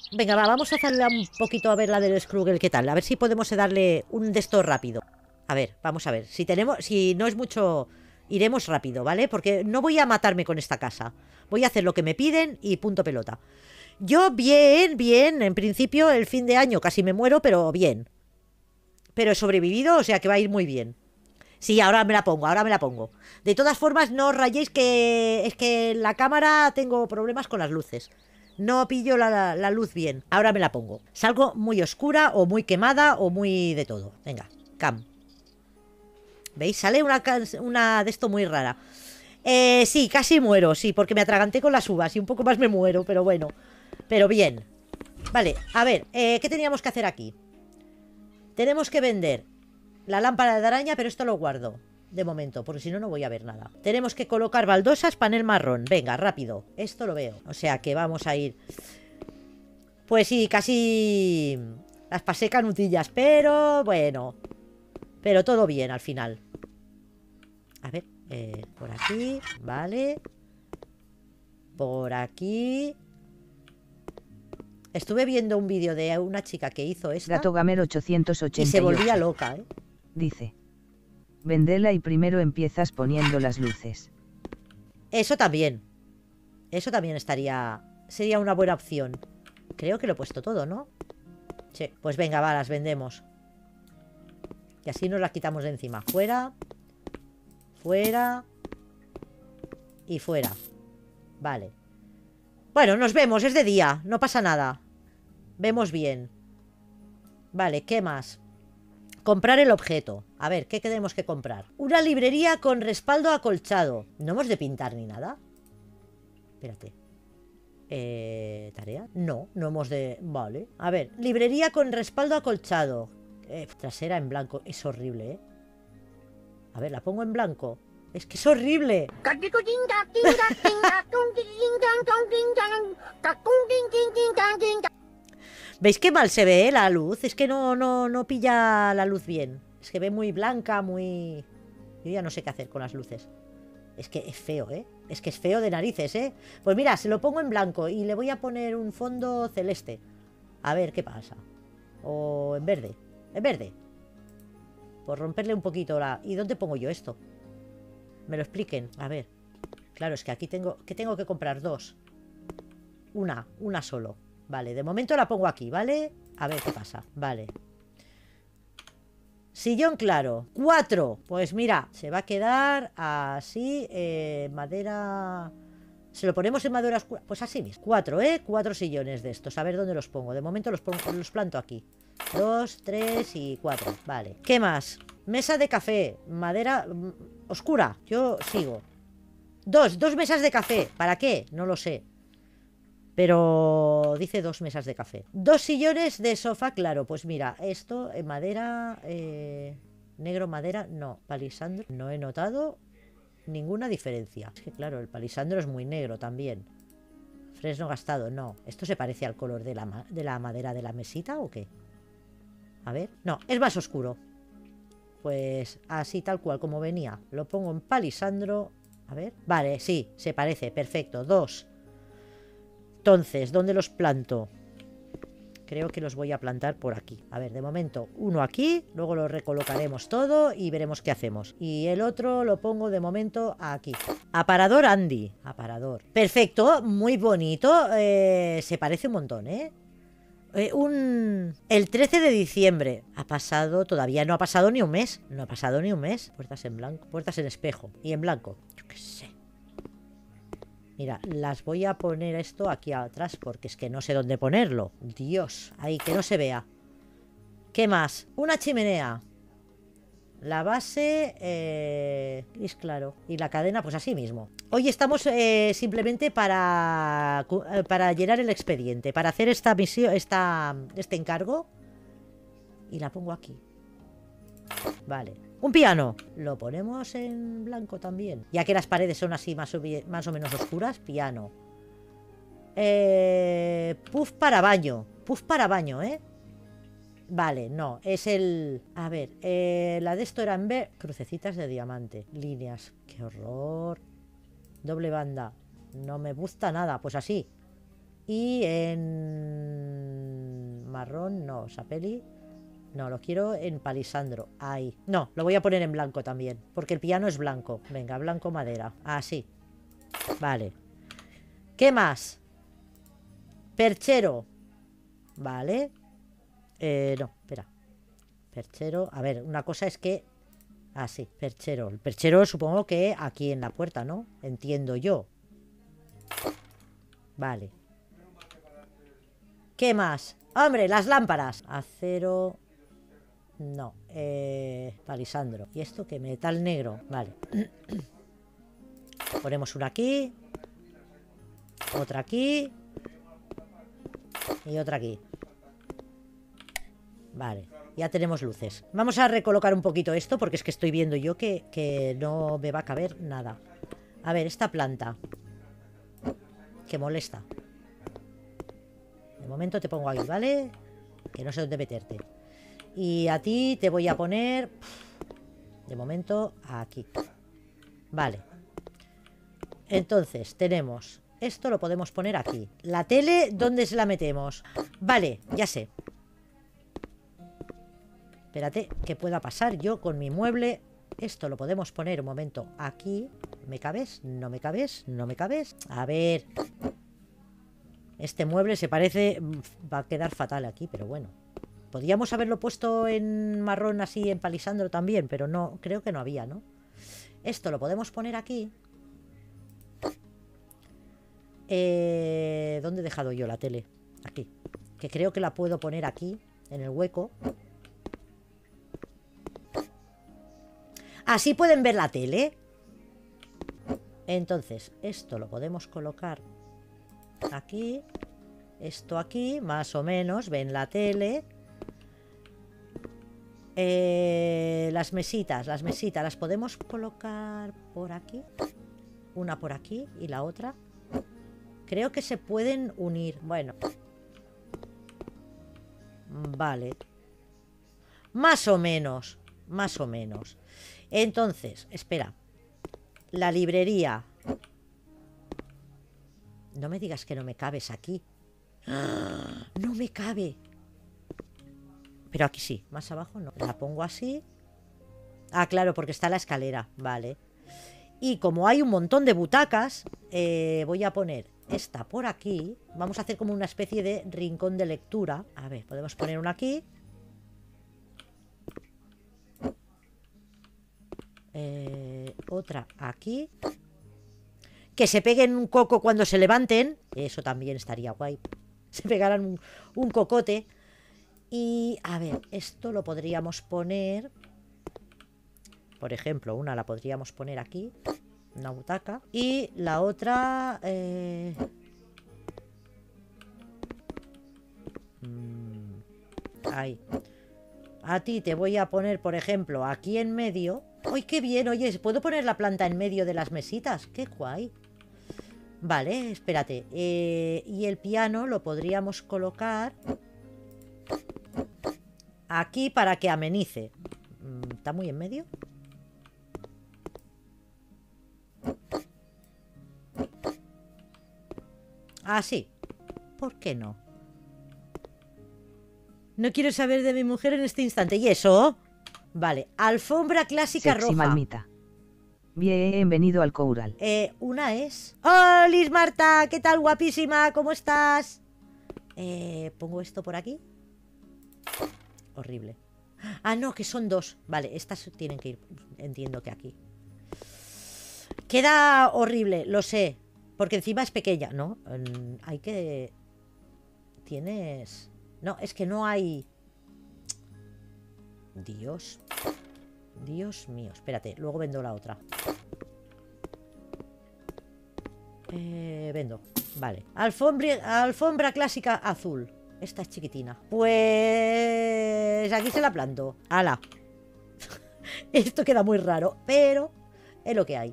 Venga, va, vamos a hacerle un poquito a ver la del Scrooge, qué tal. A ver si podemos darle un de estos rápido. A ver, vamos a ver. Si no es mucho, iremos rápido, ¿vale? Porque no voy a matarme con esta casa. Voy a hacer lo que me piden y punto pelota. Yo bien, bien. En principio, el fin de año casi me muero, pero bien. Pero he sobrevivido, o sea que va a ir muy bien. Sí, ahora me la pongo, ahora me la pongo. De todas formas, no os rayéis que es que en la cámara tengo problemas con las luces. No pillo la luz bien. Ahora me la pongo. Salgo muy oscura o muy quemada o muy de todo. Venga, cam. ¿Veis? Sale una de esto muy rara. Sí, casi muero, sí, porque me atraganté con las uvas y un poco más me muero, pero bueno. Pero bien. Vale, a ver, ¿qué teníamos que hacer aquí? Tenemos que vender la lámpara de araña, pero esto lo guardo de momento, porque si no, no voy a ver nada. Tenemos que colocar baldosas, panel marrón. Venga, rápido. Esto lo veo. O sea que vamos a ir. Pues sí, casi las pasé canutillas, pero bueno. Pero todo bien al final. A ver, por aquí, vale. Por aquí. Estuve viendo un vídeo de una chica que hizo esta. Gato Gamer 888. Y se volvía loca, ¿eh? Dice. Vendela y primero empiezas poniendo las luces. Eso también. Eso también sería una buena opción. Creo que lo he puesto todo, ¿no? Sí, pues venga, va, las vendemos. Y así nos las quitamos de encima. Fuera. Fuera. Y fuera. Vale. Bueno, nos vemos, es de día. No pasa nada. Vemos bien. Vale, ¿qué más? Comprar el objeto. A ver, ¿qué tenemos que comprar? Una librería con respaldo acolchado. No hemos de pintar ni nada. Espérate. ¿Tarea? No, no hemos de... Vale. A ver, librería con respaldo acolchado. Trasera en blanco. Es horrible, ¿eh? A ver, la pongo en blanco. Es que es horrible. ¿Veis qué mal se ve, la luz? Es que no pilla la luz bien. Es que ve muy blanca, muy... Yo ya no sé qué hacer con las luces. Es que es feo, ¿eh? Es que es feo de narices, ¿eh? Pues mira, se lo pongo en blanco y le voy a poner un fondo celeste. A ver qué pasa. O en verde. En verde. Por romperle un poquito la... ¿Y dónde pongo yo esto? Me lo expliquen. A ver. Claro, es que aquí tengo... ¿Qué tengo que comprar? Dos. Una solo. Vale, de momento la pongo aquí, ¿vale? A ver qué pasa. Vale. Sillón claro. 4. Pues mira, se va a quedar así. Madera... ¿Se lo ponemos en madera oscura? Pues así mismo. 4, ¿eh? 4 sillones de estos. A ver dónde los pongo. De momento los planto aquí. 2, 3 y 4. Vale. ¿Qué más? Mesa de café. Madera oscura. Yo sigo. Dos mesas de café. ¿Para qué? No lo sé. Pero dice 2 mesas de café. 2 sillones de sofá, claro. Pues mira, esto en madera... negro madera, no. Palisandro, no he notado ninguna diferencia. Es que claro, el palisandro es muy negro también. Fresno gastado, no. ¿Esto se parece al color de la madera de la mesita o qué? A ver, no, es más oscuro. Pues así tal cual como venía. Lo pongo en palisandro. A ver, vale, sí, se parece, perfecto. 2. Entonces, ¿dónde los planto? Creo que los voy a plantar por aquí. A ver, de momento, uno aquí, luego lo recolocaremos todo y veremos qué hacemos. Y el otro lo pongo de momento aquí. Aparador Andy. Aparador. Perfecto, muy bonito. Se parece un montón, ¿eh? El 13 de diciembre. Ha pasado, todavía no ha pasado ni un mes. No ha pasado ni un mes. Puertas en blanco, puertas en espejo y en blanco. Yo qué sé. Mira, las voy a poner esto aquí atrás porque es que no sé dónde ponerlo. Dios, ahí, que no se vea. ¿Qué más? Una chimenea. La base, gris claro. Y la cadena, pues así mismo. Hoy estamos simplemente para llenar el expediente. Para hacer esta misión, este encargo. Y la pongo aquí. Vale. Un piano. Lo ponemos en blanco también. Ya que las paredes son así más o menos oscuras. Piano. Puff para baño. Puff para baño, ¿eh? Vale, no. Es el... A ver. La de esto era en verde. Crucecitas de diamante. Líneas. Qué horror. Doble banda. No me gusta nada. Pues así. Y en... marrón, no, sapeli. No, lo quiero en palisandro. Ahí. No, lo voy a poner en blanco también. Porque el piano es blanco. Venga, blanco madera. Así. Vale. ¿Qué más? Perchero. Vale. No, espera. Perchero. A ver, una cosa es que... Ah, sí, perchero. El perchero supongo que aquí en la puerta, ¿no? Entiendo yo. Vale. ¿Qué más? ¡Hombre, las lámparas! Acero... No, palisandro. ¿Y esto qué? Metal negro. Vale. Ponemos una aquí. Otra aquí. Y otra aquí. Vale, ya tenemos luces. Vamos a recolocar un poquito esto porque es que estoy viendo yo que no me va a caber nada. A ver, esta planta que molesta. De momento te pongo aquí, ¿vale? Que no sé dónde meterte. Y a ti te voy a poner... De momento, aquí. Vale. Entonces, tenemos... Esto lo podemos poner aquí. La tele, ¿dónde se la metemos? Vale, ya sé. Espérate, ¿qué pueda pasar yo con mi mueble? Esto lo podemos poner un momento aquí. ¿Me cabes? ¿No me cabes? ¿No me cabes? A ver. Este mueble se parece... Va a quedar fatal aquí, pero bueno. Podríamos haberlo puesto en marrón así, en palisandro también, pero no, creo que no había, ¿no? Esto lo podemos poner aquí. ¿Dónde he dejado yo la tele? Aquí. Que creo que la puedo poner aquí, en el hueco. Así pueden ver la tele. Entonces, esto lo podemos colocar aquí. Esto aquí, más o menos, ven la tele. Las mesitas las podemos colocar por aquí. Una por aquí y la otra. Creo que se pueden unir. Bueno. Vale. Más o menos. Más o menos. Entonces, espera. La librería. No me digas que no me cabes aquí. ¡Ah! No me cabe. Pero aquí sí, más abajo no. La pongo así. Ah, claro, porque está la escalera. Vale. Y como hay un montón de butacas, voy a poner esta por aquí. Vamos a hacer como una especie de rincón de lectura. A ver, podemos poner una aquí. Otra aquí. Que se peguen un coco cuando se levanten. Eso también estaría guay. Se pegaran un cocote. Y, a ver, esto lo podríamos poner... Por ejemplo, una la podríamos poner aquí. Una butaca. Y la otra... Ahí. A ti te voy a poner, por ejemplo, aquí en medio. ¡Ay, qué bien! Oye, ¿puedo poner la planta en medio de las mesitas? ¡Qué guay! Vale, espérate. Y el piano lo podríamos colocar... aquí para que amenice. ¿Está muy en medio? Ah, sí. ¿Por qué no? No quiero saber de mi mujer en este instante. ¿Y eso? Vale. Alfombra clásica Sexy roja. Malmita. Bienvenido al Coural. Una es... ¡Oh, Liz Marta! ¿Qué tal, guapísima? ¿Cómo estás? Pongo esto por aquí. Horrible. Ah, no, que son dos. Vale, estas tienen que ir. Entiendo que aquí. Queda horrible, lo sé. Porque encima es pequeña, ¿no? Hay que... Tienes... No, es que no hay... Dios. Dios mío. Espérate, luego vendo la otra. Vendo. Vale. Alfombra clásica azul. Esta es chiquitina. Pues... aquí se la planto. ¡Hala! Esto queda muy raro, pero es lo que hay.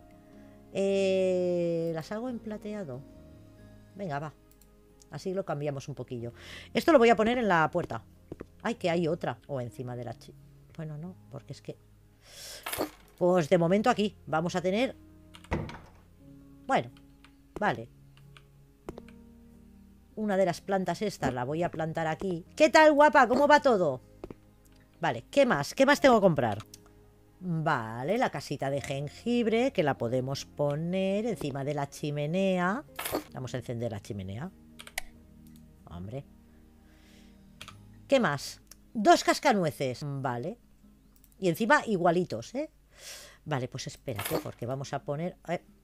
¿Las hago en plateado? Venga, va. Así lo cambiamos un poquillo. Esto lo voy a poner en la puerta. Ay, que hay otra. O encima de la... Bueno, no, porque es que... Pues de momento aquí vamos a tener... Bueno, vale. una de las plantas estas la voy a plantar aquí. ¿Qué tal, guapa? ¿Cómo va todo? Vale, ¿qué más? ¿Qué más tengo que comprar? Vale, la casita de jengibre, que la podemos poner encima de la chimenea. Vamos a encender la chimenea. Hombre. ¿Qué más? 2 cascanueces. Vale. Y encima igualitos, ¿eh? Vale, pues espérate, porque vamos a poner...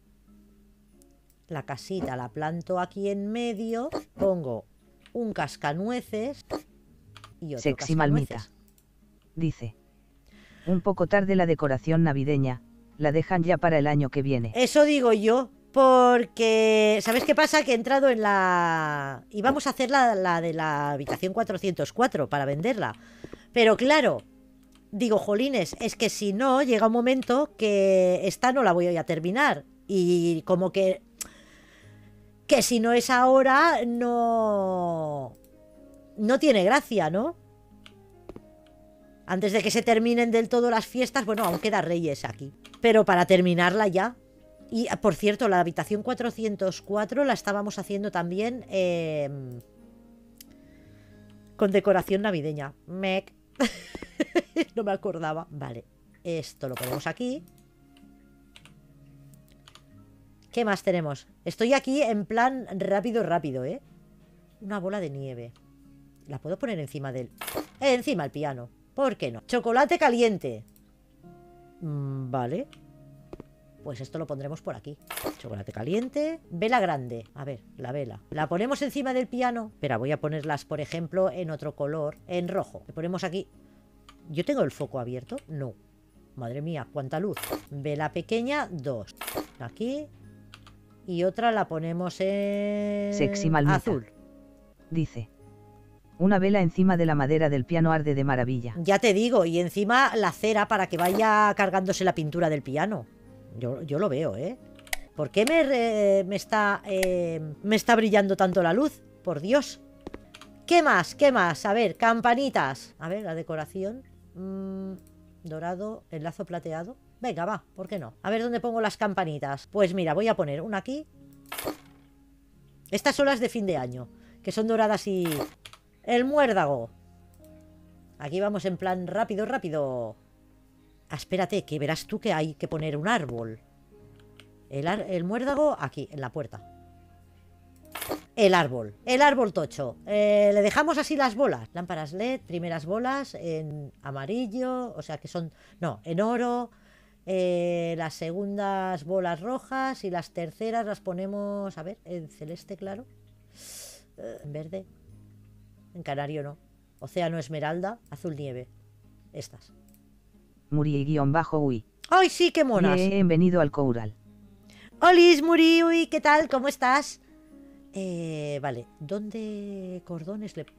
la casita la planto aquí en medio. Pongo un cascanueces y otro Sexy cascanueces. Malmita. Dice. Un poco tarde la decoración navideña, la dejan ya para el año que viene. Eso digo yo, porque... ¿Sabes qué pasa? Que he entrado en la... Y vamos a hacer la de la habitación 404 para venderla. Pero claro, digo, jolines, es que si no, llega un momento que esta no la voy a terminar. Y como que si no es ahora, no tiene gracia, ¿no? Antes de que se terminen del todo las fiestas, bueno, aún queda Reyes aquí. Pero para terminarla ya. Y, por cierto, la habitación 404 la estábamos haciendo también con decoración navideña. Mec. No me acordaba. Vale, esto lo ponemos aquí. ¿Qué más tenemos? Estoy aquí en plan rápido, ¿eh? Una bola de nieve. La puedo poner encima del... encima del piano. ¿Por qué no? Chocolate caliente. Vale. Pues esto lo pondremos por aquí. Chocolate caliente. Vela grande. A ver, la vela. La ponemos encima del piano. Espera, voy a ponerlas, por ejemplo, en otro color. En rojo. Le ponemos aquí. ¿Yo tengo el foco abierto? No. Madre mía, cuánta luz. Vela pequeña, 2. Aquí. Y otra la ponemos en... Sexy Malmita. azul. Dice. Una vela encima de la madera del piano arde de maravilla. Ya te digo, y encima la cera para que vaya cargándose la pintura del piano. Yo lo veo, ¿eh? ¿Por qué me está brillando tanto la luz? Por Dios. ¿Qué más? ¿Qué más? A ver, campanitas. A ver, la decoración. Dorado, el lazo plateado. Venga, va, ¿por qué no? A ver dónde pongo las campanitas. Pues mira, voy a poner una aquí. Estas son las de fin de año, que son doradas y... El muérdago. Aquí vamos en plan rápido. Espérate, que verás tú que hay que poner un árbol. El muérdago aquí, en la puerta. El árbol tocho. Le dejamos así las bolas. Lámparas LED, primeras bolas en amarillo, o sea que son... No, en oro. Las segundas bolas rojas y las terceras las ponemos, a ver, en celeste claro. En verde. En canario no. Océano esmeralda, azul nieve. Estas. Muri-Ui. ¡Ay, sí, qué monas! Bienvenido al Coural. ¡Holis, Muri! Uy, ¿qué tal? ¿Cómo estás? Vale. ¿Dónde cordones le...?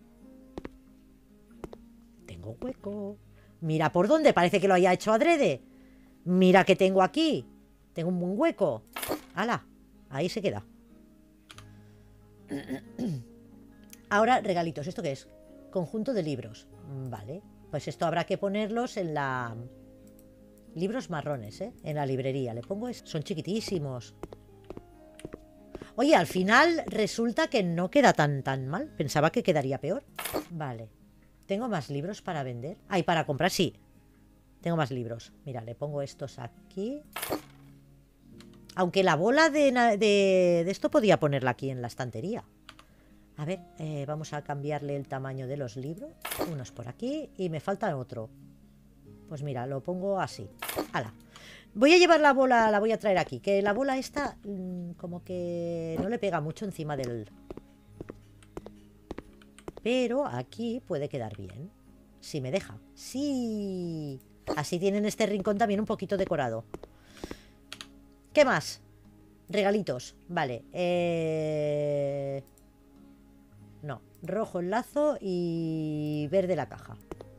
Tengo hueco. Mira por dónde. Parece que lo haya hecho adrede. Mira que tengo aquí. Tengo un buen hueco. ¡Hala! Ahí se queda. Ahora, regalitos. ¿Esto qué es? Conjunto de libros. Vale. Pues esto habrá que ponerlos en la... Libros marrones, ¿eh? En la librería. Le pongo eso. Son chiquitísimos. Oye, al final resulta que no queda tan mal. Pensaba que quedaría peor. Vale. ¿Tengo más libros para vender? Ay, para comprar, sí. Tengo más libros. Mira, le pongo estos aquí. Aunque la bola de esto podía ponerla aquí en la estantería. A ver, vamos a cambiarle el tamaño de los libros. Unos por aquí y me falta otro. Pues mira, lo pongo así. ¡Hala! Voy a llevar la bola, la voy a traer aquí. Que la bola esta como que no le pega mucho encima del... Pero aquí puede quedar bien. Si me deja. ¡Sí! Así tienen este rincón también un poquito decorado. ¿Qué más? Regalitos. Vale. No. Rojo el lazo y verde la caja.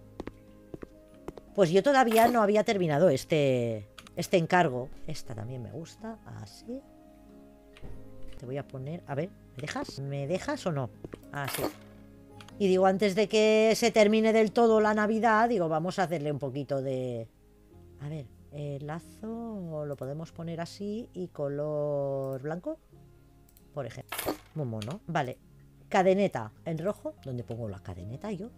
Pues yo todavía no había terminado este encargo. Esta también me gusta. Así. Te voy a poner... A ver, ¿me dejas? ¿Me dejas o no? Así. Y digo, antes de que se termine del todo la Navidad, digo, vamos a hacerle un poquito de... A ver, el lazo lo podemos poner así y color blanco, por ejemplo. Muy mono. Vale. Cadeneta en rojo. ¿Dónde pongo la cadeneta yo?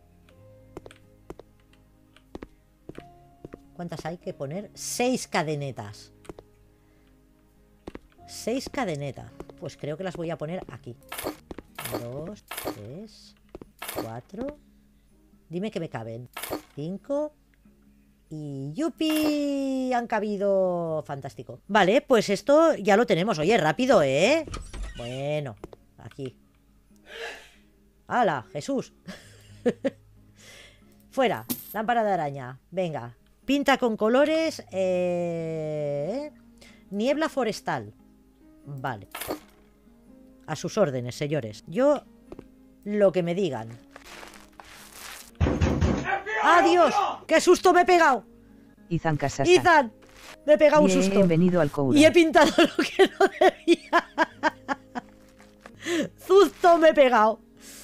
¿Cuántas hay que poner? 6 cadenetas. 6 cadenetas. Pues creo que las voy a poner aquí. 2, 3, 4. Dime que me caben. 5. Y ¡yupi! Han cabido. Fantástico. Vale, pues esto ya lo tenemos. Oye, rápido, ¿eh? Bueno, aquí. ¡Hala, Jesús! Fuera, lámpara de araña. Venga, pinta con colores. Niebla forestal. Vale. A sus órdenes, señores. Yo, lo que me digan. ¡Adiós! ¡Qué susto me he pegado! Izan Casasa. ¡Izan! Me he pegado un susto. Bienvenido al Coural. Y he pintado lo que no debía. Susto me he pegado.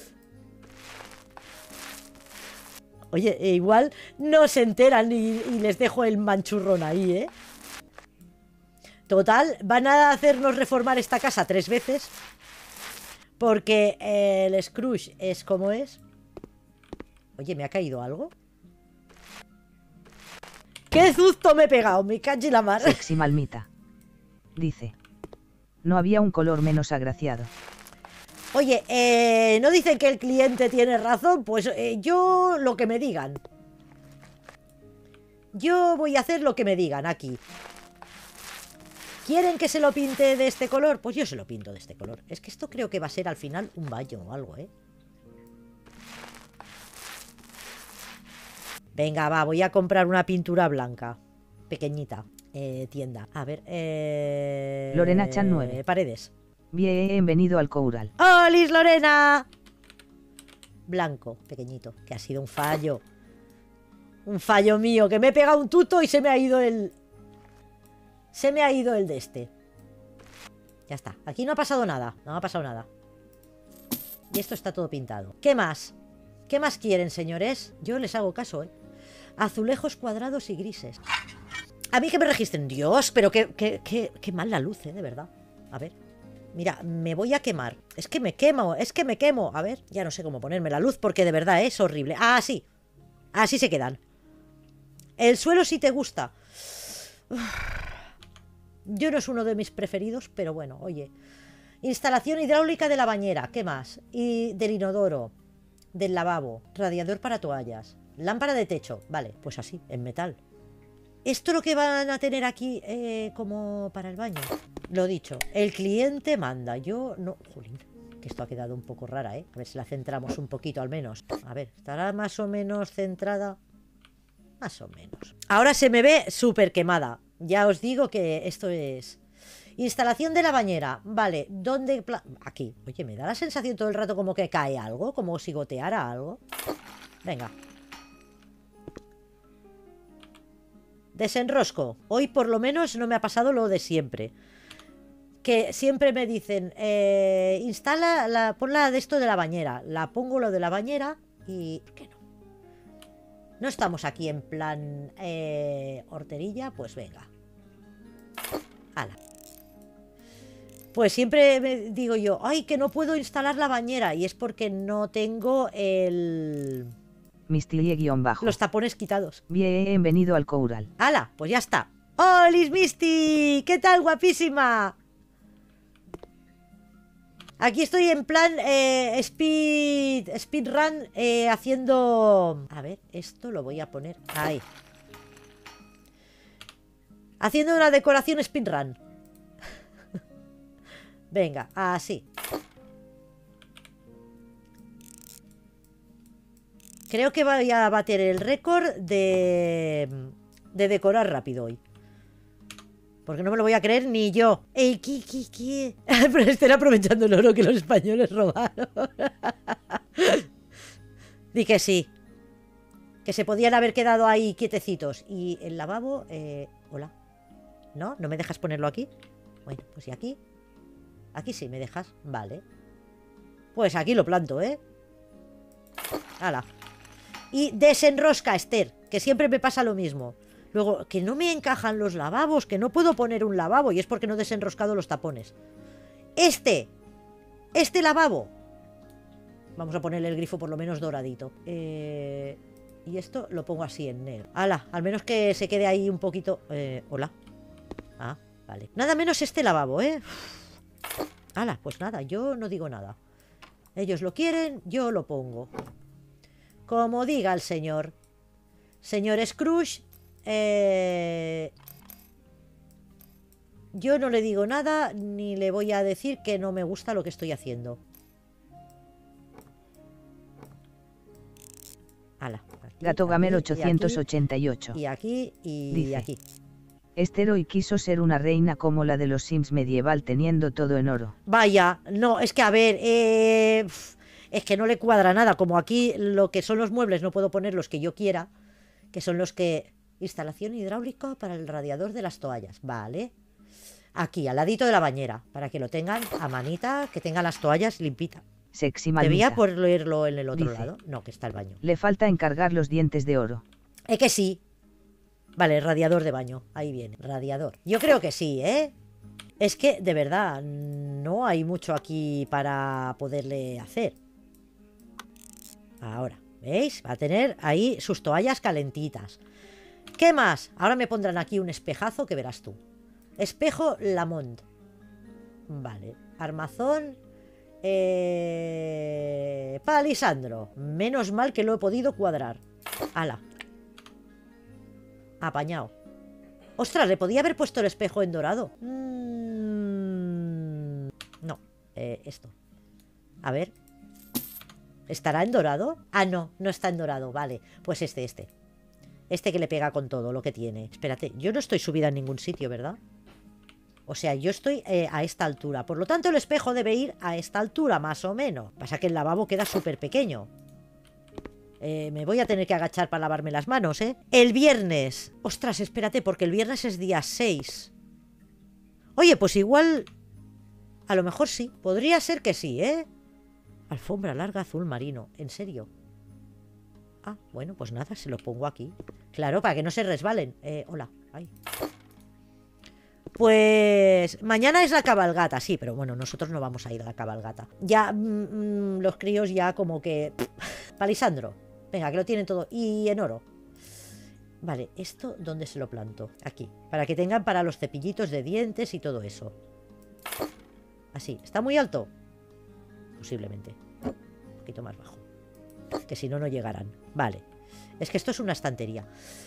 Oye, igual no se enteran y les dejo el manchurrón ahí, ¿eh? Total, van a hacernos reformar esta casa 3 veces. Porque el Scrooge es como es. Oye, ¿me ha caído algo? ¡Qué susto me he pegado! Me cacho en la mar. Sexy Malmita. Dice. No había un color menos agraciado. Oye, ¿no dicen que el cliente tiene razón? Pues yo lo que me digan. Yo voy a hacer lo que me digan aquí. ¿Quieren que se lo pinte de este color? Pues yo se lo pinto de este color. Es que esto creo que va a ser al final un baño o algo, ¿eh? Venga, va, voy a comprar una pintura blanca. Pequeñita. Tienda. A ver, Lorena Chan 9. Paredes. Bienvenido al Coural. ¡Holis, Lorena! Blanco, pequeñito, que ha sido un fallo. Un fallo mío, que me he pegado un tuto y se me ha ido el... Se me ha ido el de este. Ya está, aquí no ha pasado nada. No ha pasado nada. Y esto está todo pintado. ¿Qué más? ¿Qué más quieren, señores? Yo les hago caso, ¿eh? Azulejos cuadrados y grises. A mí que me registren. Dios, pero qué mal la luz, ¿eh? De verdad. A ver. Mira, me voy a quemar. Es que me quemo, es que me quemo. A ver, ya no sé cómo ponerme la luz porque de verdad es horrible. Ah, sí. Así se quedan. El suelo sí te gusta. Yo no es uno de mis preferidos, pero bueno, oye. Instalación hidráulica de la bañera. ¿Qué más? Y del inodoro. Del lavabo. Radiador para toallas. Lámpara de techo. Vale, pues así, en metal. Esto lo que van a tener aquí como para el baño. Lo dicho, el cliente manda. Yo no... Jolín, que esto ha quedado un poco rara, ¿eh? A ver si la centramos un poquito al menos. A ver, ¿estará más o menos centrada? Más o menos. Ahora se me ve súper quemada. Ya os digo que esto es... Instalación de la bañera. Vale, ¿dónde...? Aquí. Oye, me da la sensación todo el rato como que cae algo, como si goteara algo. Venga. Desenrosco. Hoy por lo menos no me ha pasado lo de siempre. Que siempre me dicen, ponla de esto de la bañera. La pongo lo de la bañera y... ¿Por qué no? No estamos aquí en plan horterilla, pues venga. Hala. Pues siempre me digo yo, ay, que no puedo instalar la bañera. Y es porque no tengo el... Misty_bajo. los tapones quitados. Bienvenido al Coural. ¡Hala! Pues ya está. ¡Holis, Misty! ¿Qué tal, guapísima? Aquí estoy en plan speedrun haciendo... A ver, esto lo voy a poner ahí. Haciendo una decoración speedrun. Venga, así. Creo que voy a bater el récord de decorar rápido hoy. Porque no me lo voy a creer ni yo. ¡Ey, qué! Pero estén aprovechando el oro que los españoles robaron. Di que sí. Que se podían haber quedado ahí quietecitos. Y el lavabo... hola. ¿No? ¿No me dejas ponerlo aquí? Bueno, pues y aquí. Aquí sí me dejas. Vale. Pues aquí lo planto, ¿eh? ¡Hala! Y desenrosca, Esther, que siempre me pasa lo mismo. Luego, que no me encajan los lavabos, que no puedo poner un lavabo, y es porque no he desenroscado los tapones. Este lavabo Vamos a ponerle el grifo por lo menos doradito. Y esto lo pongo así en negro. ¡Hala! Al menos que se quede ahí un poquito... hola. Ah, vale. Nada menos este lavabo, ¿eh? ¡Hala! Pues nada, yo no digo nada. Ellos lo quieren, yo lo pongo. Como diga el señor. Señor Scrooge, yo no le digo nada, ni le voy a decir que no me gusta lo que estoy haciendo. Hala. Gato Gamer 888. Y aquí, y Dice, aquí. Esther hoy quiso ser una reina como la de los Sims medieval teniendo todo en oro. Vaya, no, es que a ver, es que no le cuadra nada. Como aquí lo que son los muebles no puedo poner los que yo quiera, que son los que... Instalación hidráulica para el radiador de las toallas, vale. Aquí, al ladito de la bañera, para que lo tengan a manita, que tengan las toallas limpitas. Sexy malmita. Debía ponerlo en el otro Dice, lado. No, que está el baño. Le falta encargar los dientes de oro. Que sí. Vale, radiador de baño. Ahí viene, radiador. Yo creo que sí, ¿eh? Es que, de verdad, no hay mucho aquí para poderle hacer. Ahora, ¿veis? Va a tener ahí sus toallas calentitas. ¿Qué más? Ahora me pondrán aquí un espejazo que verás tú. Espejo Lamont. Vale. Armazón. Palisandro. Menos mal que lo he podido cuadrar. Ala. Apañado. Ostras, le podía haber puesto el espejo en dorado. No. Esto. A ver. ¿Estará en dorado? Ah, no, no está en dorado. Vale. Pues este. Este que le pega con todo lo que tiene. Espérate, yo no estoy subida en ningún sitio, ¿verdad? O sea, yo estoy a esta altura. Por lo tanto, el espejo debe ir a esta altura, más o menos. Pasa que el lavabo queda súper pequeño. Me voy a tener que agachar para lavarme las manos, ¿eh? El viernes. Ostras, espérate, porque el viernes es día 6. Oye, pues igual... A lo mejor sí. Podría ser que sí, ¿eh? Alfombra larga azul marino. ¿En serio? Ah, bueno, pues nada, se lo pongo aquí. Claro, para que no se resbalen. Hola. Ay. Pues mañana es la cabalgata, sí, pero bueno, nosotros no vamos a ir a la cabalgata. Ya, los críos ya como que... Palisandro. Venga, que lo tienen todo. Y en oro. Vale, ¿esto dónde se lo planto? Aquí. Para que tengan para los cepillitos de dientes y todo eso. Así. ¿Está muy alto? Posiblemente. Un poquito más bajo. Que si no, no llegarán. Vale. Es que esto es una estantería.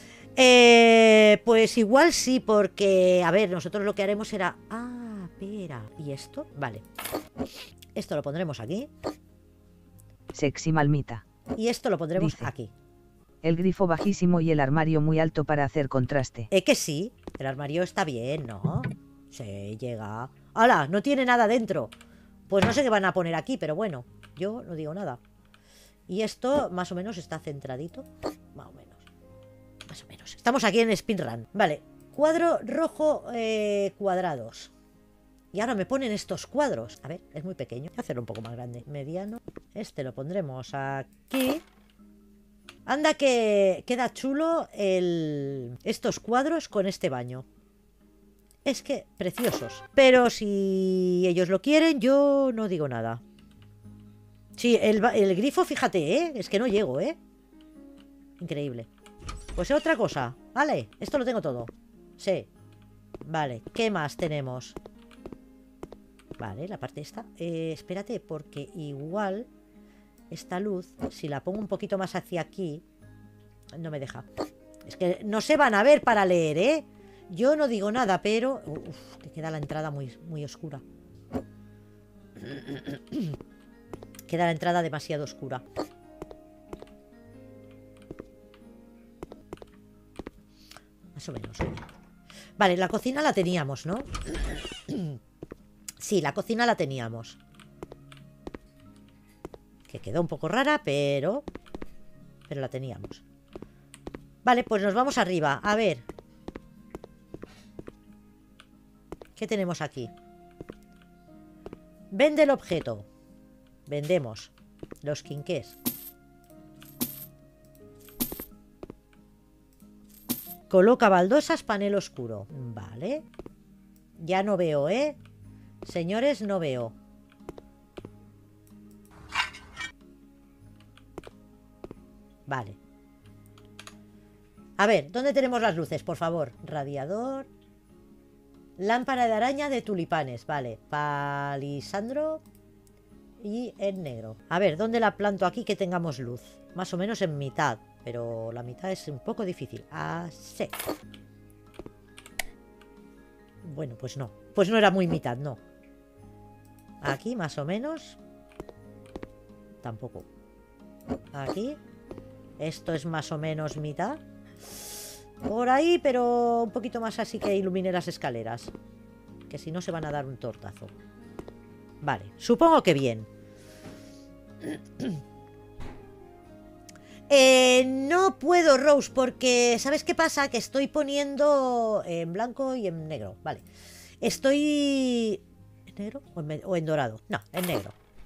Pues igual sí, porque... A ver, nosotros lo que haremos será... Ah, espera. ¿Y esto? Vale. Esto lo pondremos aquí. Sexy malmita. Y esto lo pondremos Dice, aquí. El grifo bajísimo y el armario muy alto para hacer contraste. Que sí. El armario está bien, ¿no? Sí, llega. ¡Hala! No tiene nada dentro. Pues no sé qué van a poner aquí, pero bueno. Yo no digo nada. Y esto más o menos está centradito. Más o menos. Más o menos. Estamos aquí en Speedrun. Vale. Cuadro rojo, cuadrados. Y ahora me ponen estos cuadros. A ver, es muy pequeño. Voy a hacerlo un poco más grande. Mediano. Este lo pondremos aquí. Anda que queda chulo estos cuadros con este baño. Es que preciosos. Pero si ellos lo quieren, yo no digo nada. Sí, el grifo, fíjate, ¿eh? Es que no llego, ¿eh? Increíble. Pues otra cosa. Vale, esto lo tengo todo. Sí. Vale, ¿qué más tenemos? Vale, la parte esta. Espérate, porque igual esta luz, si la pongo un poquito más hacia aquí, no me deja. Es que no se van a ver para leer, ¿eh? Yo no digo nada, pero... Uf, que queda la entrada muy, muy oscura. Queda la entrada demasiado oscura. Más o menos. Vale, la cocina la teníamos, ¿no? Sí, la cocina la teníamos. Que quedó un poco rara, pero la teníamos. Vale, pues nos vamos arriba. A ver. ¿Qué tenemos aquí? Vende el objeto. Vendemos los quinqués. Coloca baldosas, panel oscuro. Vale. Ya no veo, ¿eh? Señores, no veo. Vale. A ver, ¿dónde tenemos las luces, por favor? Radiador. Lámpara de araña de tulipanes. Vale. Palisandro. Y en negro. A ver, ¿dónde la planto aquí que tengamos luz? Más o menos en mitad. Pero la mitad es un poco difícil. Así. Bueno, pues no. Pues no era muy mitad, no. Aquí, más o menos. Tampoco. Aquí. Esto es más o menos mitad. Por ahí, pero un poquito más así que ilumine las escaleras. Que si no se van a dar un tortazo. Vale, supongo que bien. No puedo, Rose, porque ¿sabes qué pasa? Que estoy poniendo en blanco y en negro. Vale. Estoy... ¿En negro o en dorado? No, en negro.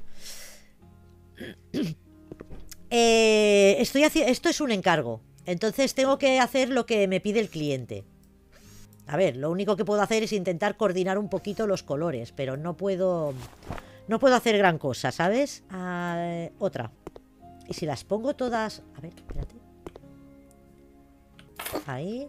Estoy haciendo... Esto es un encargo. Entonces tengo que hacer lo que me pide el cliente. A ver, lo único que puedo hacer es intentar coordinar un poquito los colores, pero no puedo... No puedo hacer gran cosa, ¿sabes? Otra. Y si las pongo todas... A ver, espérate. Ahí.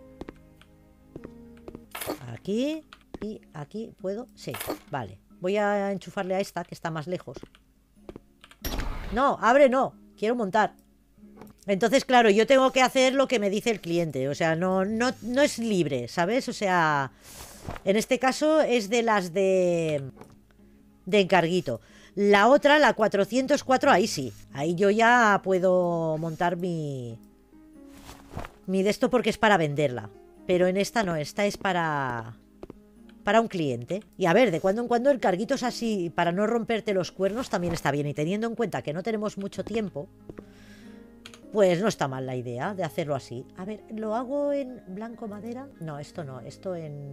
Aquí. Y aquí puedo... Sí, vale. Voy a enchufarle a esta, que está más lejos. No, abre no. Quiero montar. Entonces, claro, yo tengo que hacer lo que me dice el cliente. O sea, no es libre, ¿sabes? O sea, en este caso es de las de encarguito. La otra, la 404, ahí sí. Ahí yo ya puedo montar mi de esto porque es para venderla. Pero en esta no, esta es para un cliente. Y a ver, de cuando en cuando encarguitos así, para no romperte los cuernos, también está bien. Y teniendo en cuenta que no tenemos mucho tiempo... Pues no está mal la idea de hacerlo así. A ver, ¿lo hago en blanco madera? No, esto no, esto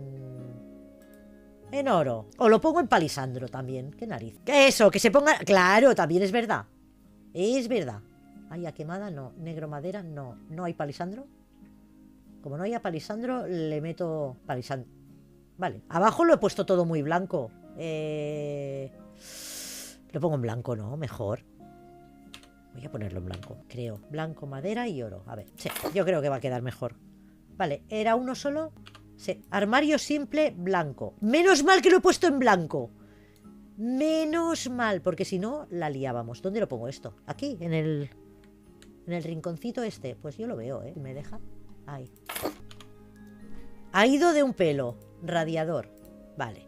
en oro. O lo pongo en palisandro también. ¿Qué nariz? Eso, que se ponga... Claro, también es verdad. Es verdad. Ay, a quemada no. Negro madera no. ¿No hay palisandro? Como no haya palisandro, le meto palisandro. Vale. Abajo lo he puesto todo muy blanco. Lo pongo en blanco, ¿no? Mejor. Voy a ponerlo en blanco, creo. Blanco, madera y oro. A ver, sí, yo creo que va a quedar mejor. Vale, ¿era uno solo? Sí. Armario simple, blanco. Menos mal que lo he puesto en blanco. Menos mal, porque si no, la liábamos. ¿Dónde lo pongo esto? Aquí, en el rinconcito este. Pues yo lo veo, ¿eh? ¿Me deja? Ahí. Ha ido de un pelo. Radiador. Vale.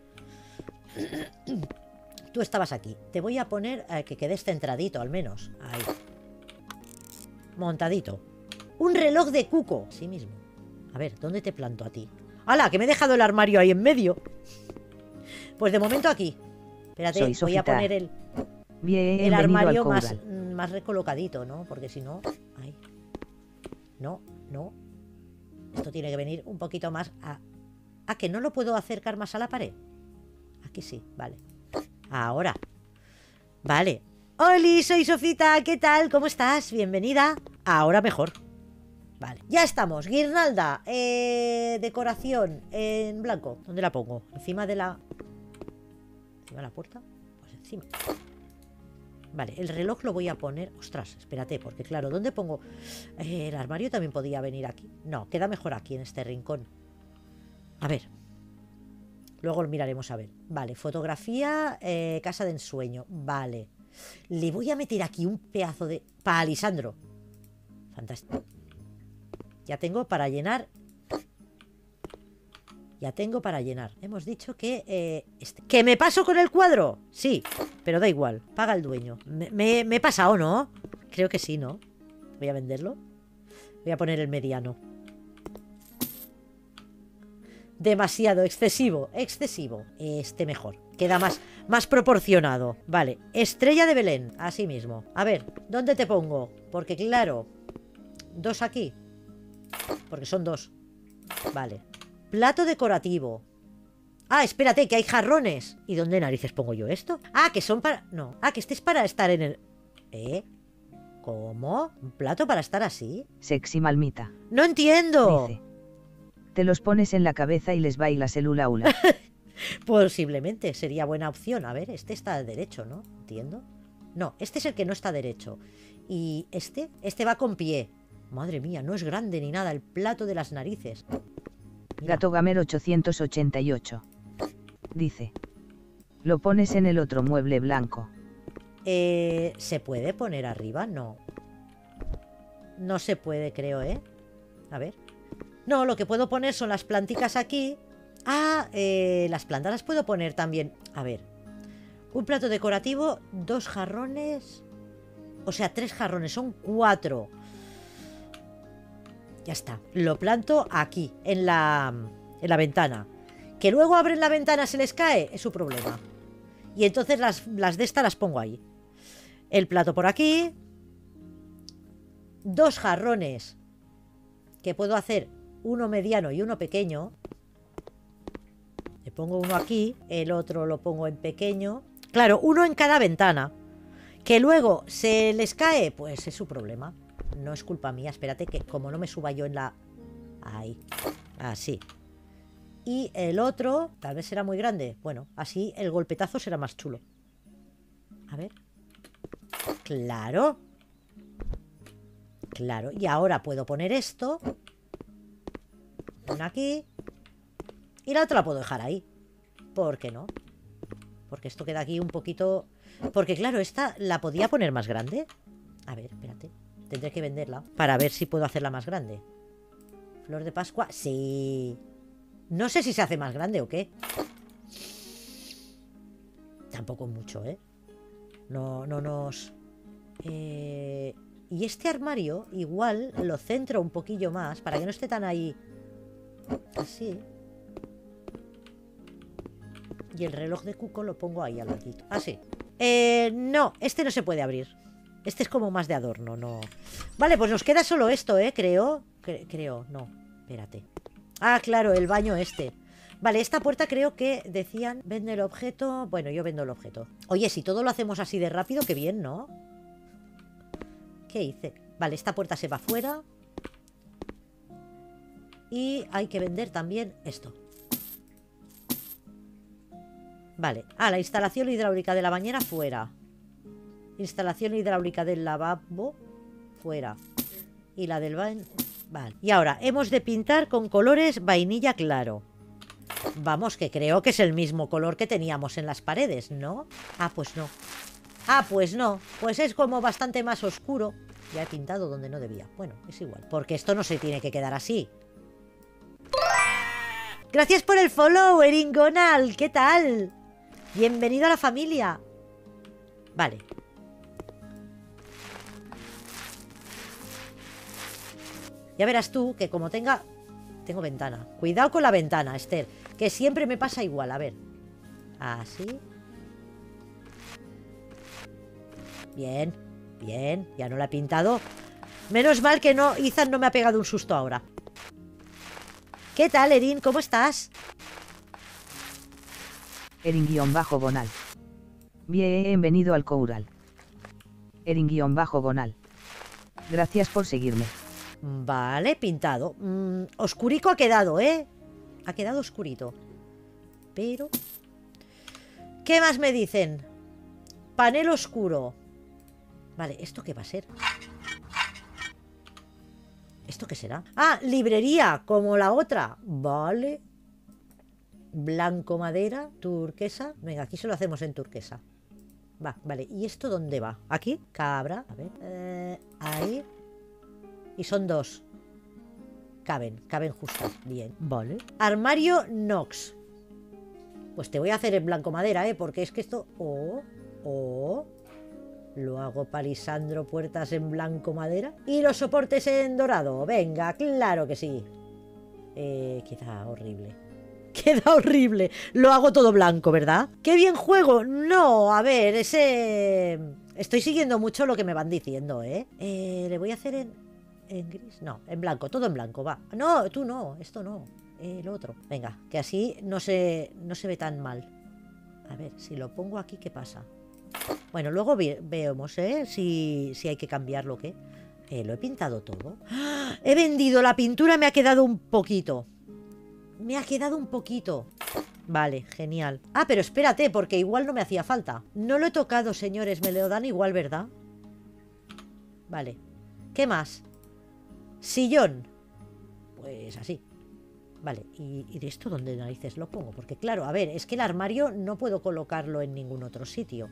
Tú estabas aquí. Te voy a poner que quedes centradito al menos. Ahí. Montadito. Un reloj de cuco. Sí mismo. A ver, ¿dónde te planto a ti? ¡Hala! Que me he dejado el armario ahí en medio. Pues de momento aquí. Espérate, voy a poner el armario más recolocadito, ¿no? Porque si no... Ahí. No, no. Esto tiene que venir un poquito más a... Ah, que no lo puedo acercar más a la pared. Aquí sí, vale. Ahora. Vale. ¡Holi! Soy Sofita. ¿Qué tal? ¿Cómo estás? Bienvenida. Ahora mejor. Vale. Ya estamos. Guirnalda. Decoración. En blanco. ¿Dónde la pongo? Encima de la... ¿Encima de la puerta? Pues encima. Vale. El reloj lo voy a poner... Ostras, espérate. Porque claro, ¿dónde pongo? El armario también podía venir aquí. No, queda mejor aquí, en este rincón. A ver. Luego lo miraremos a ver. Vale, fotografía, casa de ensueño. Vale. Le voy a meter aquí un pedazo de... Palisandro. Fantástico. Ya tengo para llenar. Ya tengo para llenar. Hemos dicho que... ¿Que me paso con el cuadro? Sí, pero da igual. Paga el dueño. Me he pasado, ¿no? Creo que sí, ¿no? Voy a venderlo. Voy a poner el mediano. Demasiado, excesivo, excesivo. Este mejor, queda más proporcionado. Vale, estrella de Belén, así mismo. A ver, ¿dónde te pongo? Porque claro, dos aquí. Porque son dos. Vale, plato decorativo. Ah, espérate, que hay jarrones. ¿Y dónde narices pongo yo esto? Ah, que son para... No, ah, que este es para estar en el... ¿Cómo? ¿Un plato para estar así? Sexy malmita. No entiendo. Dice. Te los pones en la cabeza y les bailas el hula hula. Posiblemente, sería buena opción. A ver, este está derecho, ¿no? Entiendo. No, este es el que no está derecho. Y este va con pie. Madre mía, no es grande ni nada, el plato de las narices. Mira. Gato Gamer 888. Dice. Lo pones en el otro mueble blanco. ¿Se puede poner arriba? No. No se puede, creo, ¿eh? A ver. No, lo que puedo poner son las plantitas aquí. Ah, las plantas las puedo poner también. A ver. Un plato decorativo, 2 jarrones. O sea, 3 jarrones, son 4. Ya está. Lo planto aquí, en la ventana. Que luego abren la ventana, se les cae, es su problema. Y entonces las de estas las pongo ahí. El plato por aquí. 2 jarrones. Que puedo hacer uno mediano y uno pequeño. Le pongo uno aquí, el otro lo pongo en pequeño. Claro, uno en cada ventana. Que luego se les cae, pues es su problema. No es culpa mía, espérate que como no me suba yo en la... Ahí, así. Y el otro, tal vez será muy grande. Bueno, así el golpetazo será más chulo. A ver. Claro. Claro, y ahora puedo poner esto. Una aquí. Y la otra la puedo dejar ahí. ¿Por qué no? Porque esto queda aquí un poquito... Porque claro, esta la podía poner más grande. A ver, espérate. Tendré que venderla para ver si puedo hacerla más grande. Flor de Pascua, sí. No sé si se hace más grande o qué. Tampoco mucho, ¿eh? No nos... Y este armario igual lo centro un poquillo más para que no esté tan ahí. Así. Y el reloj de Cuco lo pongo ahí al ladito. Así. No, este no se puede abrir. Este es como más de adorno, no. Vale, pues nos queda solo esto, creo. Creo, no. Espérate. Ah, claro, el baño este. Vale, esta puerta creo que decían vende el objeto. Bueno, yo vendo el objeto. Oye, si todo lo hacemos así de rápido, qué bien, ¿no? ¿Qué hice? Vale, esta puerta se va fuera. Y hay que vender también esto. Vale. Ah, la instalación hidráulica de la bañera fuera. Instalación hidráulica del lavabo fuera. Y la del baño... Vale. Y ahora, hemos de pintar con colores vainilla claro. Vamos, que creo que es el mismo color que teníamos en las paredes, ¿no? Ah, pues no. Ah, pues no. Pues es como bastante más oscuro. Ya he pintado donde no debía. Bueno, es igual. Porque esto no se tiene que quedar así. Gracias por el follow, Eringonal. ¿Qué tal? Bienvenido a la familia. Vale. Ya verás tú que como tengo ventana. Cuidado con la ventana, Esther. Que siempre me pasa igual. A ver. Así. Bien. Bien. Ya no la he pintado. Menos mal que no, Ethan no me ha pegado un susto ahora. ¿Qué tal, Erin? ¿Cómo estás? Erin-Gonal. Bienvenido al Coural. Erin-Gonal. Gracias por seguirme. Vale, pintado. Oscurico ha quedado, ¿eh? Ha quedado oscurito. Pero... ¿qué más me dicen? Panel oscuro. Vale, ¿esto qué va a ser? ¿Esto qué será? Ah, librería, como la otra. Vale. Blanco madera, turquesa. Venga, aquí se lo hacemos en turquesa. Va, vale. ¿Y esto dónde va? ¿Aquí? Cabra. A ver. Ahí. Y son 2. Caben justas. Bien. Vale. Armario Nox. Pues te voy a hacer en blanco madera, porque es que esto... Lo hago palisandro, puertas en blanco madera. Y los soportes en dorado. Venga, claro que sí. Queda horrible. Queda horrible. Lo hago todo blanco, ¿verdad? ¡Qué bien juego! No, a ver, estoy siguiendo mucho lo que me van diciendo, Le voy a hacer en gris. No, en blanco, todo en blanco, va. No, tú no, esto no. El otro. Venga, que así no se ve tan mal. A ver, si lo pongo aquí, ¿qué pasa? Bueno, luego vemos, si hay que cambiarlo o qué. Lo he pintado todo. ¡Ah! He vendido la pintura, me ha quedado un poquito. Me ha quedado un poquito. Vale, genial. Ah, pero espérate, porque igual no me hacía falta. No lo he tocado, señores. Me lo dan igual, ¿verdad? Vale. ¿Qué más? Sillón. Pues así. Vale, ¿y de esto dónde narices lo pongo? Porque claro, a ver, es que el armario no puedo colocarlo en ningún otro sitio.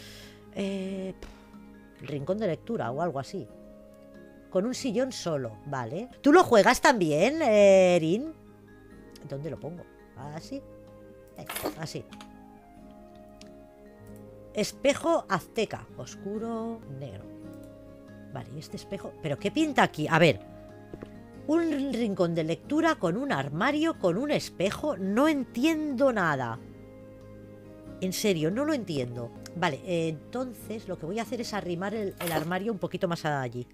Rincón de lectura o algo así. Con un sillón solo, vale. ¿Tú lo juegas también, Erin? ¿Dónde lo pongo? Así. Así. Espejo azteca. Oscuro, negro. Vale, ¿y este espejo? ¿Pero qué pinta aquí? A ver. Un rincón de lectura con un armario, con un espejo. No entiendo nada. En serio, no lo entiendo. Vale, entonces lo que voy a hacer es arrimar el armario un poquito más allí.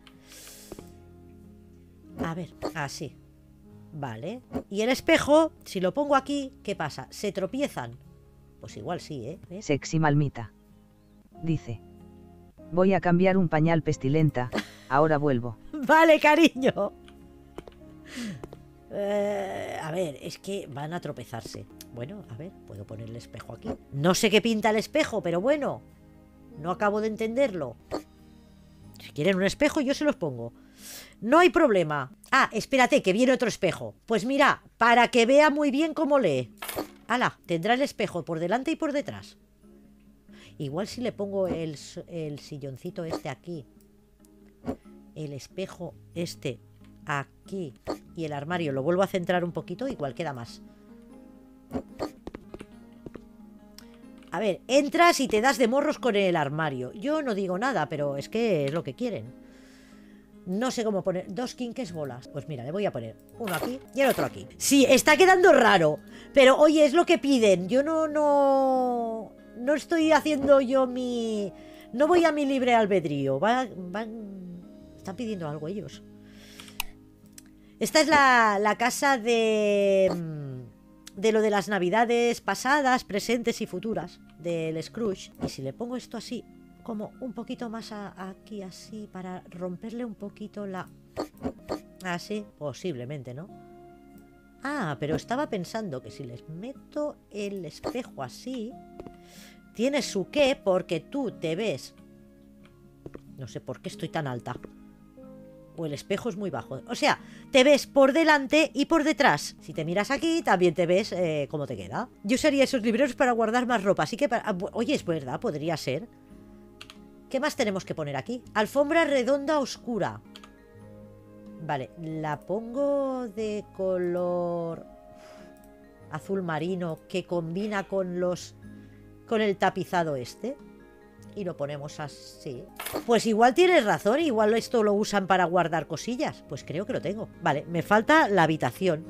A ver, así. Vale. Y el espejo, si lo pongo aquí, ¿qué pasa? ¿Se tropiezan? Pues igual sí, ¿eh? ¿Ves? Sexy Malmita. Dice. Voy a cambiar un pañal pestilenta, ahora vuelvo. Vale, cariño. A ver, es que van a tropezarse. Bueno, a ver, puedo poner el espejo aquí. No sé qué pinta el espejo, pero bueno. No acabo de entenderlo. Si quieren un espejo, yo se los pongo. No hay problema. Ah, espérate, que viene otro espejo. Pues mira, para que vea muy bien cómo lee. ¡Hala! Tendrá el espejo por delante y por detrás. Igual si le pongo el silloncito este aquí, el espejo este aquí y el armario lo vuelvo a centrar un poquito, igual queda más. A ver, entras y te das de morros con el armario. Yo no digo nada, pero es que es lo que quieren. No sé cómo poner. 2 quinques bolas. Pues mira, le voy a poner uno aquí y el otro aquí. Sí, está quedando raro. Pero oye, es lo que piden. Yo no estoy haciendo yo mi... No voy a mi libre albedrío. Están pidiendo algo ellos. Esta es la casa de lo de las navidades pasadas, presentes y futuras del Scrooge. Y si le pongo esto así, como un poquito más aquí así, para romperle un poquito la... Así, posiblemente, ¿no? Ah, pero estaba pensando que si les meto el espejo así, tiene su qué, porque tú te ves... No sé por qué estoy tan alta. O el espejo es muy bajo. O sea, te ves por delante y por detrás. Si te miras aquí, también te ves cómo te queda. Yo usaría esos libreros para guardar más ropa. Así que... Oye, es verdad, podría ser. ¿Qué más tenemos que poner aquí? Alfombra redonda oscura. Vale, la pongo de color azul marino que combina con el tapizado este. Y lo ponemos así. Pues igual tienes razón, igual esto lo usan para guardar cosillas. Pues creo que lo tengo. Vale, me falta la habitación.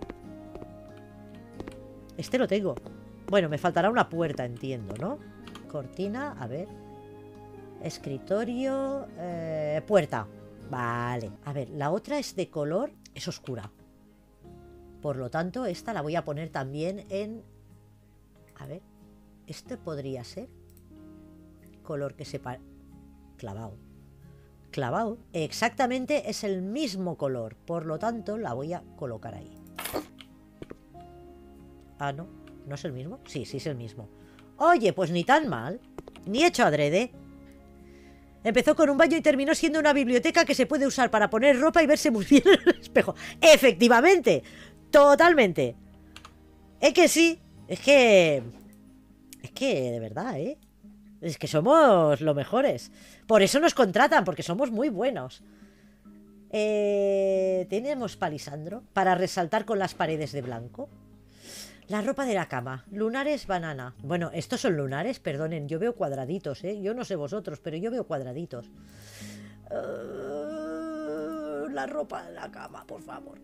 Este lo tengo. Bueno, me faltará una puerta, entiendo, ¿no? Cortina, a ver. Escritorio, puerta. Vale. A ver, la otra es de color, es oscura. Por lo tanto, esta la voy a poner también en... A ver, este podría ser color que sepa... Clavado. Clavado. Exactamente es el mismo color. Por lo tanto, la voy a colocar ahí. Ah, no. ¿No es el mismo? Sí, sí es el mismo. Oye, pues ni tan mal. Ni hecho adrede. Empezó con un baño y terminó siendo una biblioteca que se puede usar para poner ropa y verse muy bien en el espejo. ¡Efectivamente! ¡Totalmente! Es que sí. Es que de verdad, ¿eh? Es que somos los mejores. Por eso nos contratan, porque somos muy buenos. Tenemos palisandro para resaltar con las paredes de blanco. La ropa de la cama. Lunares banana. Bueno, estos son lunares, perdonen. Yo veo cuadraditos, ¿eh? Yo no sé vosotros, pero yo veo cuadraditos. La ropa de la cama, por favor.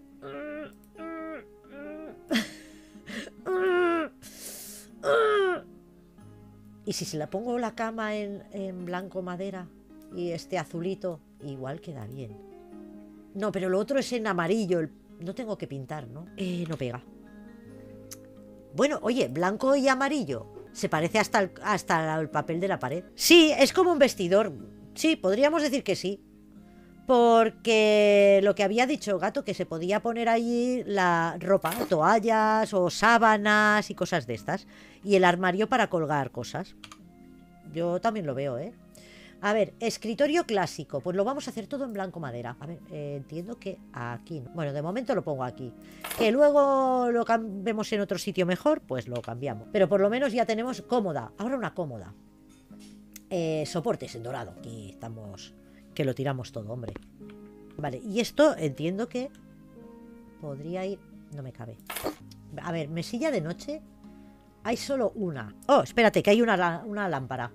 Y si se la pongo la cama en blanco madera y este azulito, igual queda bien. No, pero lo otro es en amarillo. No tengo que pintar, ¿no? No pega. Bueno, oye, blanco y amarillo. Se parece hasta el papel de la pared. Sí, es como un vestidor. Sí, podríamos decir que sí. Porque lo que había dicho Gato, que se podía poner allí la ropa, toallas o sábanas y cosas de estas. Y el armario para colgar cosas. Yo también lo veo, ¿eh? A ver, escritorio clásico. Pues lo vamos a hacer todo en blanco madera. A ver, entiendo que aquí no. Bueno, de momento lo pongo aquí. Que luego lo cambiemos en otro sitio mejor, pues lo cambiamos. Pero por lo menos ya tenemos cómoda. Ahora una cómoda. Soportes en dorado. Aquí estamos... Que lo tiramos todo, hombre. Vale, y esto entiendo que podría ir... No me cabe. A ver, mesilla de noche. Hay solo una. Oh, espérate, que hay una lámpara.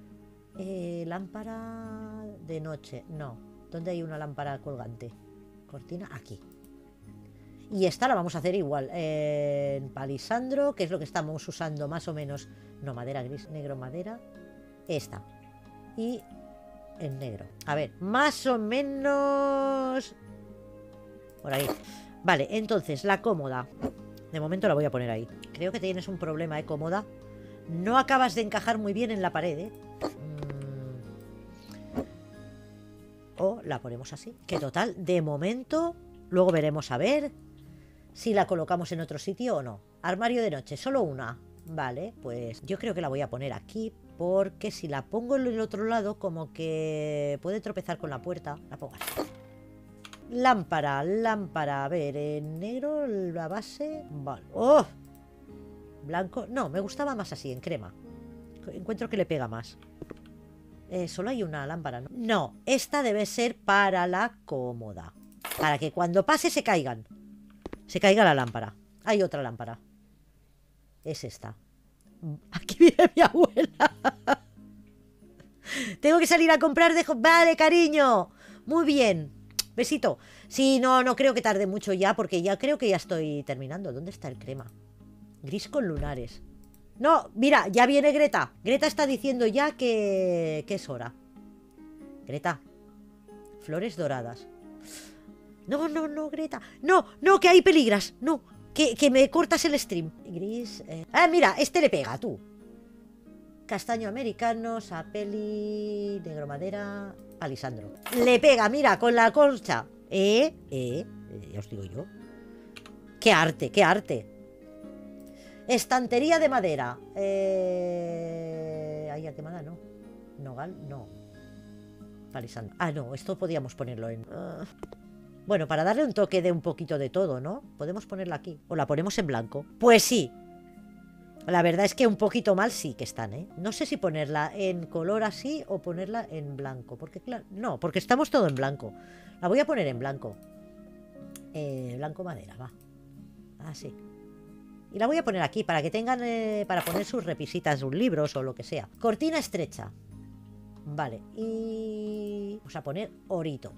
Lámpara de noche. No. ¿Dónde hay una lámpara colgante? Cortina, aquí. Y esta la vamos a hacer igual. En palisandro, que es lo que estamos usando más o menos. No, madera gris, negro, madera. Esta. Y... en negro. A ver, más o menos... por ahí. Vale, entonces, la cómoda. De momento la voy a poner ahí. Creo que tienes un problema, cómoda. No acabas de encajar muy bien en la pared, O la ponemos así. Que total, de momento... Luego veremos a ver si la colocamos en otro sitio o no. Armario de noche, solo una. Vale, pues yo creo que la voy a poner aquí. Porque si la pongo en el otro lado, como que puede tropezar con la puerta. La pongo así. Lámpara, lámpara. A ver, en negro la base. Vale. ¡Oh! Blanco. No, me gustaba más así, en crema. Encuentro que le pega más. Solo hay una lámpara, ¿no? No, esta debe ser para la cómoda. Para que cuando pase se caigan. Se caiga la lámpara. Hay otra lámpara. Es esta. Aquí viene mi abuela. Tengo que salir a comprar de... Vale, cariño. Muy bien. Besito. Sí, no creo que tarde mucho ya, porque ya creo que ya estoy terminando. ¿Dónde está el crema? Gris con lunares. No, mira, ya viene Greta. Greta está diciendo ya que es hora. Greta. Flores doradas. No, Greta. No, que hay peligras. No. Que me cortas el stream. Gris. Ah, mira, este le pega, tú. Castaño americano, sapeli, negro madera, palisandro. Le pega, mira, con la concha. Ya os digo yo. ¡Qué arte, qué arte! Estantería de madera. ¿Hay quemada? No. Nogal, no. Palisandro. Ah, no, esto podíamos ponerlo en... Bueno, para darle un toque de un poquito de todo, ¿no? Podemos ponerla aquí. O la ponemos en blanco. Pues sí. La verdad es que un poquito mal sí que están, ¿eh? No sé si ponerla en color así o ponerla en blanco. Porque, claro, no, porque estamos todo en blanco. La voy a poner en blanco. Blanco madera, va. Así. Y la voy a poner aquí para que tengan... para poner sus repisitas, sus libros o lo que sea. Cortina estrecha. Vale. Y... vamos a poner orito.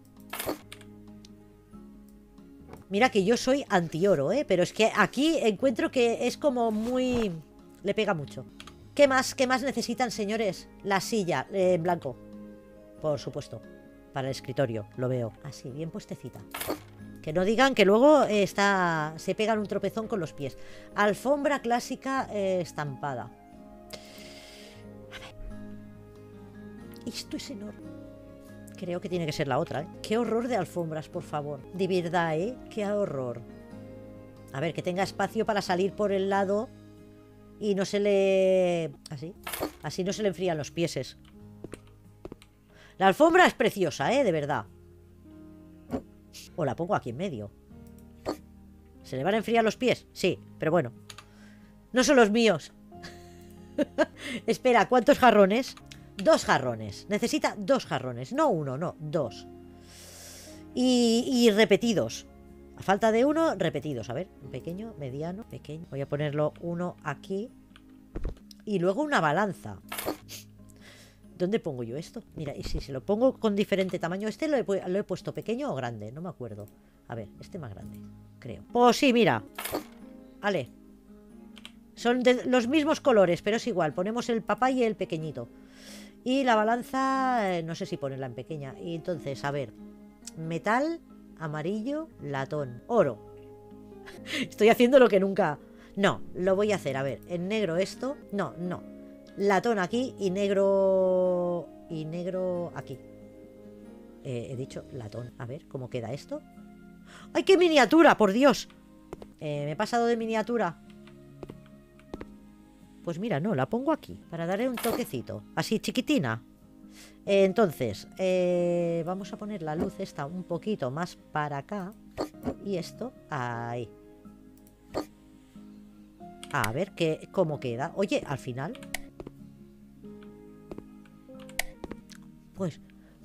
Mira que yo soy anti-oro, ¿eh? Pero es que aquí encuentro que es como muy... le pega mucho. ¿Qué más necesitan, señores? La silla, en blanco. Por supuesto. Para el escritorio, lo veo. Así, bien puestecita. Que no digan que luego se pegan un tropezón con los pies. Alfombra clásica estampada. A ver. Esto es enorme. Creo que tiene que ser la otra, ¿eh? Qué horror de alfombras, por favor. De verdad, ¿eh? Qué horror. A ver, que tenga espacio para salir por el lado y no se le... así. Así no se le enfrían los pieses. La alfombra es preciosa, ¿eh? De verdad. O la pongo aquí en medio. ¿Se le van a enfriar los pies? Sí, pero bueno. No son los míos. Espera, ¿cuántos jarrones? 2 jarrones. Necesita 2 jarrones. No 1, no, 2. Y repetidos. A falta de 1, repetidos. A ver, pequeño, mediano, pequeño. Voy a ponerlo uno aquí. Y luego una balanza. ¿Dónde pongo yo esto? Mira, y si se lo pongo con diferente tamaño. Este lo he puesto pequeño o grande. No me acuerdo. A ver, este más grande, creo. Oh, sí, mira. Vale. Son de los mismos colores, pero es igual. Ponemos el papá y el pequeñito. Y la balanza, no sé si ponerla en pequeña. Y entonces, a ver. Metal, amarillo, latón, oro. Estoy haciendo lo que nunca... No, lo voy a hacer, a ver. En negro esto. No. Latón aquí y negro... aquí. He dicho latón. A ver, ¿cómo queda esto? ¡Ay, qué miniatura, por Dios! Me he pasado de miniatura. Pues mira, no, la pongo aquí, para darle un toquecito. Así, chiquitina. Entonces, vamos a poner la luz esta un poquito más para acá. Y esto, ahí. A ver cómo queda. Oye, al final... Pues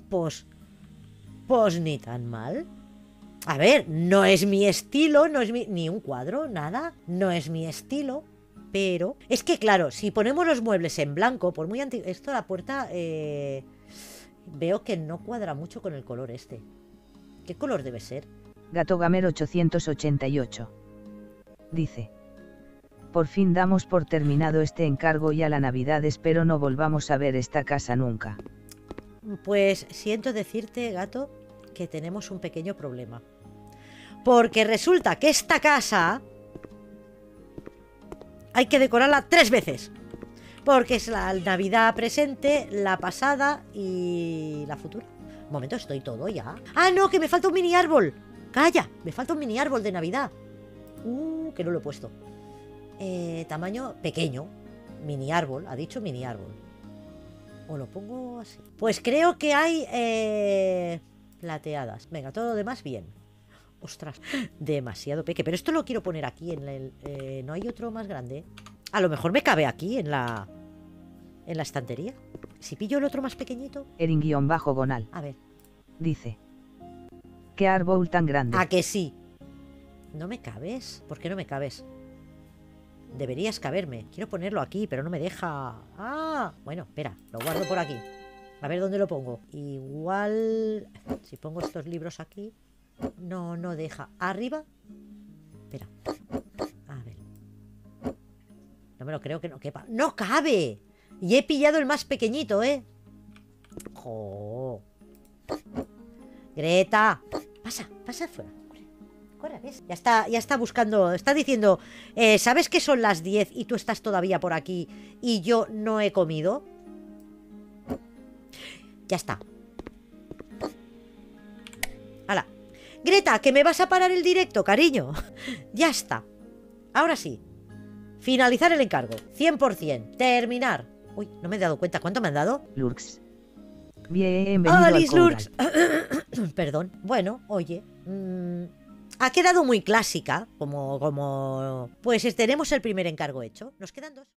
ni tan mal. A ver, no es mi estilo, no es ni un cuadro, nada. No es mi estilo. Pero es que claro, si ponemos los muebles en blanco, por muy antiguo... Esto, la puerta, veo que no cuadra mucho con el color este. ¿Qué color debe ser? Gato Gamer 888. Dice. Por fin damos por terminado este encargo y a la Navidad espero no volvamos a ver esta casa nunca. Pues siento decirte, gato, que tenemos un pequeño problema. Porque resulta que esta casa... hay que decorarla 3 veces. Porque es la Navidad presente, la pasada y la futura. Un momento, estoy todo ya. ¡Ah, no! Que me falta un mini árbol. ¡Calla! Me falta un mini árbol de Navidad. Que no lo he puesto. Tamaño pequeño. Mini árbol. Ha dicho mini árbol. O lo pongo así. Pues creo que hay plateadas. Venga, todo lo demás bien. Ostras, demasiado peque. Pero esto lo quiero poner aquí en el... ¿no hay otro más grande? A lo mejor me cabe aquí en la estantería. Si pillo el otro más pequeñito. Erin-Gonal. A ver. Dice. ¿Qué árbol tan grande? ¿A que sí? ¿No me cabes? ¿Por qué no me cabes? Deberías caberme. Quiero ponerlo aquí, pero no me deja. Ah, bueno, espera, lo guardo por aquí. A ver dónde lo pongo. Igual... si pongo estos libros aquí... No deja. ¿Arriba? Espera. A ver. No me lo creo que no quepa. ¡No cabe! Y he pillado el más pequeñito, ¿eh? ¡Jo! Greta. Pasa afuera. Corre, ¿ves? Ya está buscando. Está diciendo, ¿sabes que son las 10 y tú estás todavía por aquí y yo no he comido? Ya está. ¡Hala! Greta, que me vas a parar el directo, cariño. Ya está. Ahora sí. Finalizar el encargo. 100%. Terminar. Uy, no me he dado cuenta. ¿Cuánto me han dado? Lurks. Bienvenido al Alice Coral. Lurks. Perdón. Bueno, oye. Ha quedado muy clásica. Como... Pues tenemos el primer encargo hecho. Nos quedan 2.